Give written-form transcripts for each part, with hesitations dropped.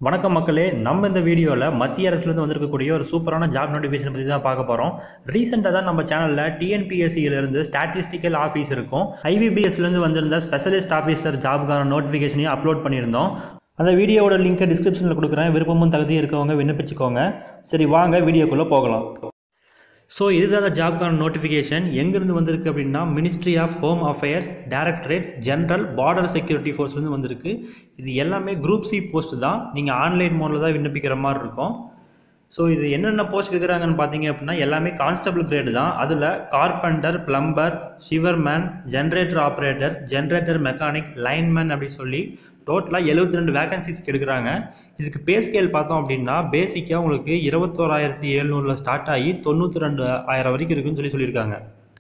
வணக்கம் மக்களே, நம்ம இந்த வீடியோவில் மத்திய அரசுலேருந்து வந்திருக்கக்கூடிய ஒரு சூப்பரான ஜாப் நோட்டிஃபிகேஷன் பற்றி தான் பார்க்க போகிறோம். ரீசெண்டாக தான் நம்ம சேனலில் டிஎன்பிஎஸ்சியிலிருந்து ஸ்டாட்டிஸ்டிக்கல் ஆஃபீஸ் இருக்கும், ஐபிபிஎஸ்லேருந்து வந்திருந்த ஸ்பெஷலிஸ்ட் ஆஃபீஸர் ஜாபுக்கான நோட்டிஃபிகேஷனையும் அப்லோட் பண்ணியிருந்தோம். அந்த வீடியோவோட லிங்கை டிஸ்கிரிப்ஷனில் கொடுக்குறேன். விருப்பமும் தகுதியும் இருக்கவங்க விண்ணப்பிச்சுக்கோங்க. சரி, வாங்க வீடியோக்குள்ளே போகலாம். ஸோ இதுதான் அந்த ஜாப்க்கான நோட்டிஃபிகேஷன். எங்கேருந்து வந்திருக்கு அப்படின்னா ministry of home affairs, directorate general border security ஃபோர்ஸ்லேருந்து வந்திருக்கு. இது எல்லாமே குரூப் சி போஸ்ட் தான். நீங்கள் ஆன்லைன் மோடில் தான் விண்ணப்பிக்கிற மாதிரி இருக்கும். ஸோ இது என்னென்ன போஸ்ட் இருக்கிறாங்கன்னு பார்த்தீங்க அப்படின்னா எல்லாமே கான்ஸ்டபிள் கிரேடு தான். அதில் carpenter, plumber, sewerman, generator operator, generator mechanic, lineman அப்படி சொல்லி டோட்டலாக 72 வேகன்சிஸ்க்கு எடுக்கிறாங்க. இதுக்கு பே ஸ்கேல் பார்த்தோம் அப்படின்னா பேசிக்காக உங்களுக்கு 21,700 ஸ்டார்ட் ஆகி 92,000 வரைக்கும் இருக்குன்னு சொல்லியிருக்காங்க.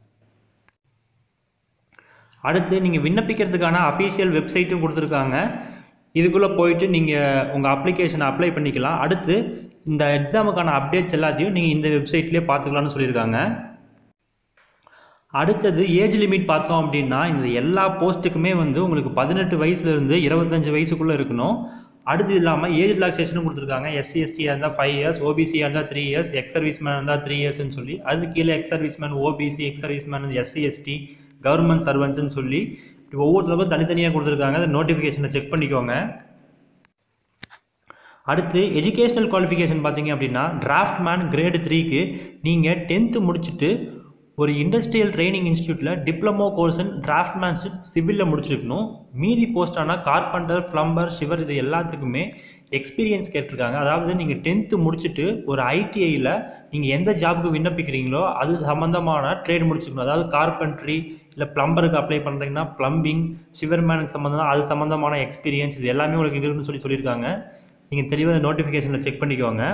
அடுத்து நீங்கள் விண்ணப்பிக்கிறதுக்கான அஃபீஷியல் வெப்சைட்டும் கொடுத்துருக்காங்க. இதுக்குள்ளே போயிட்டு நீங்கள் உங்கள் அப்ளிகேஷனை அப்ளை பண்ணிக்கலாம். அடுத்து இந்த எக்ஸாமுக்கான அப்டேட்ஸ் எல்லாத்தையும் நீங்கள் இந்த வெப்சைட்லேயே பார்த்துக்கலாம்னு சொல்லியிருக்காங்க. அடுத்தது ஏஜ் லிமிட் பார்த்தோம் அப்படின்னா இந்த எல்லா போஸ்ட்டுக்குமே உங்களுக்கு 18 வயசுலேருந்து 25 வயசுக்குள்ளே இருக்கணும். அடுத்து இல்லாமல் ஏஜ் ரிலாக்ஸேஷனும் கொடுத்துருக்காங்க. எஸ்சி எஸ்டியாக இருந்தால் 5 இயர்ஸ், ஓபிசியாக இருந்தால் 3 இயர்ஸ், எக்ஸ் சர்வீஸ்மேன் இருந்தால் 3 இயர்ஸ்ன்னு சொல்லி, அது கீழே ex serviceman, OBC, ex serviceman, SC ST, government சர்வன்ட்ஸ்ன்னு சொல்லி ஒவ்வொருத்தருக்கும் தனித்தனியாக கொடுத்துருக்காங்க. அந்த நோட்டிஃபிகேஷனை செக் பண்ணிக்கோங்க. அடுத்து எஜுகேஷனல் குவாலிஃபிகேஷன் பார்த்தீங்க அப்படின்னா டிராஃப்ட்மேன் கிரேடு 3க்கு நீங்கள் 10th முடிச்சுட்டு ஒரு இண்டஸ்ட்ரியல் ட்ரைனிங் இன்ஸ்டியூட்டில் டிப்ளமோ கோர்ஸ் இன் டிராஃப்ட்மேன்ஷிப் சிவிலில் முடிச்சிருக்கணும். மீதி போஸ்டான கார்பெண்டர், பிளம்பர், ஷிவர் இது எல்லாத்துக்குமே எக்ஸ்பீரியன்ஸ் கேட்டிருக்காங்க. அதாவது நீங்கள் 10th முடிச்சுட்டு ஒரு ஐடிஐயில் நீங்கள் எந்த ஜாபுக்கு விண்ணப்பிக்கிறீங்களோ அது சம்மந்தமான ட்ரேட் முடிச்சிருக்கணும். அதாவது கார்பெண்ட்ரி இல்லை பிளம்பருக்கு அப்ளை பண்ணுறீங்கன்னா பிளம்பிங், ஷிவர்மேனுக்கு சம்மந்தம் அது சம்மந்தமான எக்ஸ்பீரியன்ஸ் இது எல்லாமே உங்களுக்கு இருக்குன்னு சொல்லியிருக்காங்க. நீங்கள் தெளிவாக நோட்டிஃபிகேஷனில் செக் பண்ணிக்கோங்க.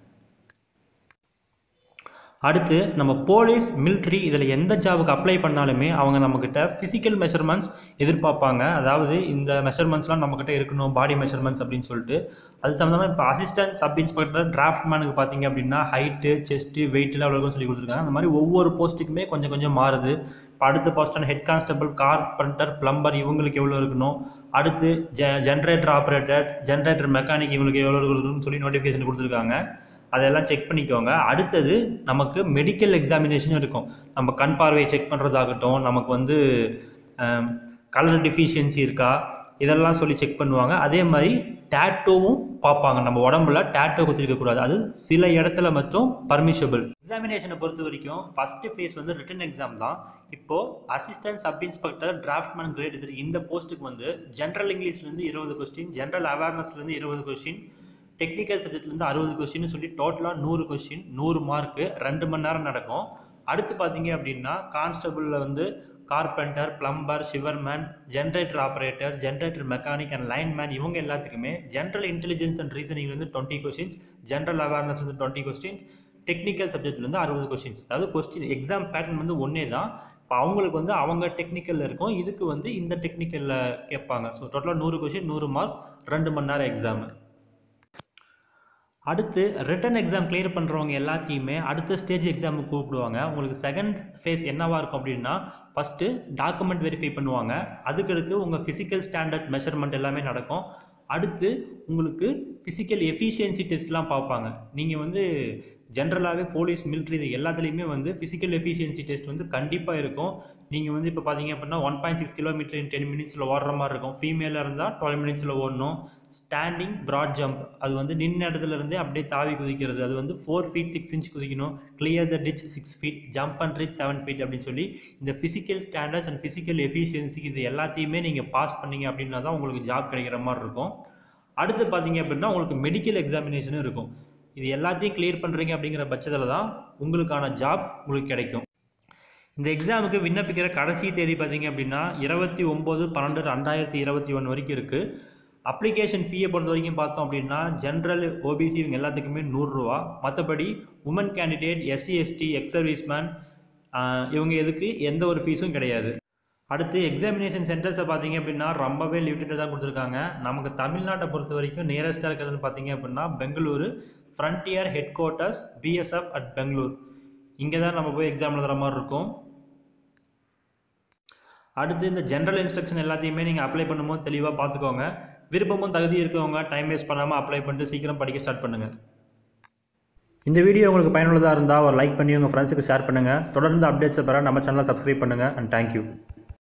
அடுத்து நம்ம போலீஸ், மிலிட்ரி இதில் எந்த ஜாபுக்கு அப்ளை பண்ணாலுமே அவங்க நம்மக்கிட்ட ஃபிசிக்கல் மெஷர்மெண்ட்ஸ் எதிர்பார்ப்பாங்க. அதாவது இந்த மெஷர்மெண்ட்ஸ்லாம் நம்மக்கிட்ட இருக்கணும், பாடி மெஷர்மெண்ட்ஸ் அப்படின்னு சொல்லிட்டு. அது சம்மந்தமாக இப்போ அசிஸ்டன்ட் சப் இன்ஸ்பெக்டர், டிராஃப்ட்மேனுக்கு பார்த்தீங்க அப்படின்னா ஹைட்டு, செஸ்ட்டு, வெயிட்டில் அவ்வளோக்கும் சொல்லி கொடுத்துருக்காங்க. அந்த மாதிரி ஒவ்வொரு போஸ்ட்டுக்குமே கொஞ்சம் கொஞ்சம் மாறுது. இப்போ அடுத்த போஸ்டான ஹெட் கான்ஸ்டபிள், கார்பெண்டர், பிளம்பர் இவங்களுக்கு எவ்வளோ இருக்கணும், அடுத்து ஜென்ரேட்டர் ஆப்ரேட்டர், ஜென்ரேட்டர் மெக்கானிக் இவங்களுக்கு எவ்வளோ இருக்கணும்னு சொல்லி நோட்டிஃபிகேஷன் கொடுத்துருக்காங்க. அதெல்லாம் செக் பண்ணிக்கோங்க. அடுத்தது நமக்கு மெடிக்கல் எக்ஸாமினேஷன் இருக்கும். நம்ம கண் பார்வையை செக் பண்ணுறதாகட்டும், நமக்கு கலர் டிஃபிஷியன்சி இருக்கா இதெல்லாம் சொல்லி செக் பண்ணுவாங்க. அதே மாதிரி டேட்டோவும் பார்ப்பாங்க. நம்ம உடம்புல டேட்டோ குத்திருக்கக்கூடாது, அது சில இடத்துல மட்டும் பர்மிஷபிள். எக்ஸாமினேஷனை பொறுத்த வரைக்கும் ஃபஸ்ட்டு ஃபேஸ் ரிட்டன் எக்ஸாம் தான். இப்போது assistant sub inspector, draftsman grade 3 இந்த போஸ்ட்டுக்கு ஜென்ரல் இங்கிலீஷ்லேருந்து 20 கொஸ்டின், ஜென்ரல் அவேர்னஸ்லேருந்து 20 கொஸ்டின், டெக்னிக்கல் சப்ஜெக்ட்லேருந்து 60 கொஸ்டின்னு சொல்லி டோட்டலாக 100 கொஸ்டின், 100 மார்க்கு, 2 மணி நேரம் நடக்கும். அடுத்து பார்த்தீங்க அப்படின்னா கான்ஸ்டபிளில் carpenter, plumber, sewerman, generator operator, generator mechanic and lineman இவங்க எல்லாத்துக்குமே ஜென்ரல் இன்டெலிஜென்ஸ் அண்ட் ரீசனிங்லேருந்து 20 கொஸ்டின்ஸ், ஜென்ரல் அவேர்னஸ்லேருந்து 20 கொஸ்டின்ஸ், டெக்னிக்கல் சப்ஜெக்ட்லேருந்து 60 கொஸ்டின்ஸ். அதாவது கொஸ்டின் எக்ஸாம் பேட்டர்ன் ஒன்றே தான். இப்போ அவங்களுக்கு அவங்க டெக்னிக்கலில் இருக்கும், இதுக்கு இந்த டெக்னிக்கலில் கேட்பாங்க. ஸோ டோட்டலாக 100 கொஸ்டின், 100 மார்க், 2 மணி நேரம் எக்ஸாமு. அடுத்து ரிட்டன் எக்ஸாம் கிளியர் பண்ணுறவங்க எல்லாத்தையுமே அடுத்த ஸ்டேஜ் எக்ஸாமுக்கு கூப்பிடுவாங்க. உங்களுக்கு செகண்ட் ஃபேஸ் என்னவாக இருக்கும் அப்படின்னா ஃபஸ்ட்டு டாக்குமெண்ட் வெரிஃபை பண்ணுவாங்க. அதுக்கடுத்து உங்கள் ஃபிசிக்கல் ஸ்டாண்டர்ட் மெஷர்மெண்ட் எல்லாமே நடக்கும். அடுத்து உங்களுக்கு ஃபிசிக்கல் எஃபிஷியன்சி டெஸ்ட்லாம் பார்ப்பாங்க. நீங்கள் ஜென்ரலாகவே போலீஸ், மிலிட்ரி இது எல்லாத்துலேயுமே ஃபிசிக்கல் எஃபிஷியன்சி டெஸ்ட் கண்டிப்பாக இருக்கும். நீங்கள் இப்போ பார்த்தீங்க அப்படின்னா 1.6 கிலோமீட்டர் இன் 10 மினிட்ஸில் ஓடுற மாதிரி இருக்கும். ஃபீமேலாக இருந்தால் 12 மினிட்ஸில் ஓடணும். ஸ்டாண்டிங் ப்ராட் ஜம்ப் அது நின்ன இடத்துலேருந்தே அப்படியே தாவி குதிக்கிறது, அது 4 feet 6 inch குதிக்கணும். Clear the ditch 6 feet, jump and reach 7 feet அப்படின்னு சொல்லி இந்த physical standards and physical efficiency இது எல்லாத்தையுமே நீங்கள் பாஸ் பண்ணீங்க அப்படின்னா தான் உங்களுக்கு ஜாப் கிடைக்கிற மாதிரி இருக்கும். அடுத்து பார்த்தீங்க அப்படின்னா உங்களுக்கு மெடிக்கல் எக்ஸாமினேஷனும் இருக்கும். இது எல்லாத்தையும் கிளியர் பண்ணுறீங்க அப்படிங்கிற பட்சத்தில் தான் உங்களுக்கான ஜாப் உங்களுக்கு கிடைக்கும். இந்த எக்ஸாமுக்கு விண்ணப்பிக்கிற கடைசி தேதி பார்த்தீங்க அப்படின்னா 29/12/2021 வரைக்கும் இருக்குது. அப்ளிகேஷன் ஃபீயை பொறுத்த வரைக்கும் பார்த்தோம் அப்படின்னா ஜென்ரல், ஓபிசி இவங்க எல்லாத்துக்குமே 100 ரூபா. மற்றபடி woman candidate, SC ST, ex serviceman இவங்க எதுக்கு எந்த ஒரு ஃபீஸும் கிடையாது. அடுத்து எக்ஸாமினேஷன் சென்டர்ஸை பார்த்தீங்க அப்படின்னா ரொம்பவே லிமிட்டடாக தான் கொடுத்துருக்காங்க. நமக்கு தமிழ்நாட்டை பொறுத்த வரைக்கும் நியரஸ்ட்டாக இருக்கிறதுன்னு பார்த்தீங்க அப்படின்னா Bengaluru, frontier headquarters BSF at Bangalore, இங்கே தான் நம்ம போய் எக்ஸாம் எழுதுகிற மாதிரி இருக்கும். அடுத்து இந்த ஜென்ரல் இன்ஸ்ட்ரக்ஷன் எல்லாத்தையுமே நீங்கள் அப்ளை பண்ணும்போது தெளிவாக பார்த்துக்கோங்க. விருப்பமும் தகுதி இருக்கவங்க டைம் வேஸ்ட் பண்ணாமல் அப்ளை பண்ணிட்டு சீக்கிரம் படிக்க ஸ்டார்ட் பண்ணுங்கள். இந்த வீடியோ உங்களுக்கு பயனுள்ளதாக இருந்தால் ஒரு லைக் பண்ணி உங்கள் ஃப்ரெண்ட்ஸுக்கு ஷேர் பண்ணுங்கள். தொடர்ந்து அப்டேட்ஸை பெற நம்ம சேனலை சப்ஸ்கிரைப் பண்ணுங்கள். And thank you.